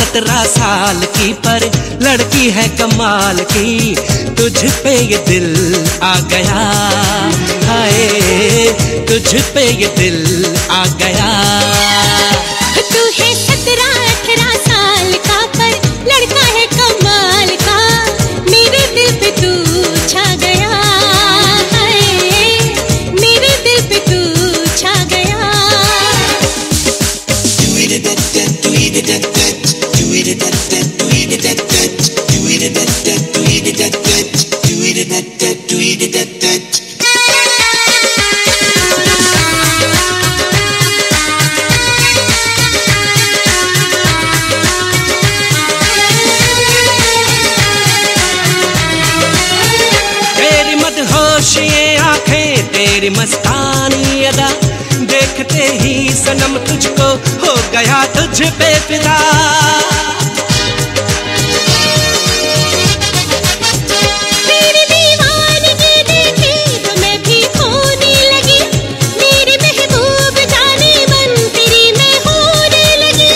17 साल की पर लड़की है कमाल की, तुझ पे ये दिल आ गया, हाय तुझ पे ये दिल आ गया। तू है 17-18 साल का पर लड़का है कमाल का, मेरे दिल पे तू छा गया, हाय मेरे दिल पे तू छा गया। तेरी मदहोश ये आंखें, तेरी मस्तानी अदा, देखते ही सनम तुझको हो गया तुझ पे फिदा। तेरी दीवानगी देखी तो मैं भी खोने लगी, मेरे महबूब जाने मन तेरी मैं होने लगी।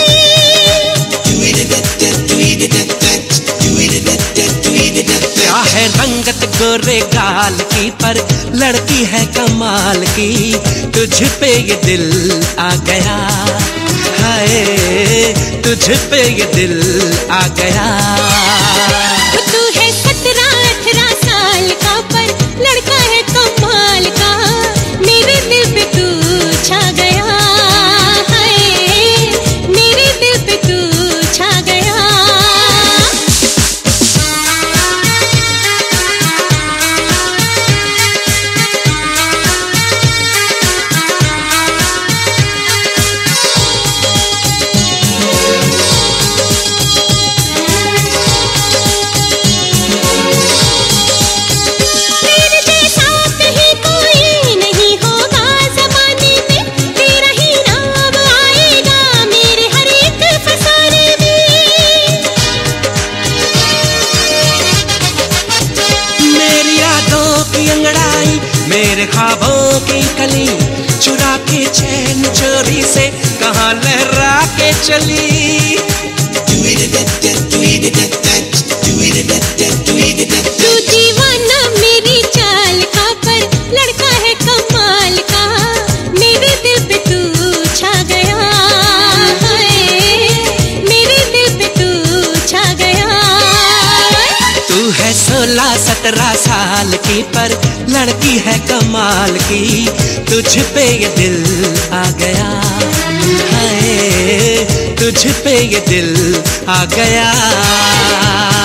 क्या है रंगत गोरे गाल की पर लड़की है कमाल की, तुझ पे ये दिल आ गया, हाय तुझ पे ये दिल आ गया। तू है 17-18 साल का पर लड़का है कमाल का, मेरे दिल पे तू छा गया, हाय मेरे दिल पे तू छा गया। तेरे जैसा कहीं कोई नहीं होगा ज़माने में, तेरा ही नाम आएगा मेरे हर एक फसाने में। मेरी यादों की अंगड़ाई, मेरे ख्वाबों की कली, चुरा के चैन चोरी से कहाँ लहरा के चली। तू दीवाना मेरी चाल का पर लड़का है कमाल का, मेरे दिल पे तू छा गया, हाय मेरे दिल पे तू छा गया। तू है 16-17 साल की पर लड़की है कमाल की, तुझ पे ये दिल आ गया, हाय तुझ पे ये दिल आ गया।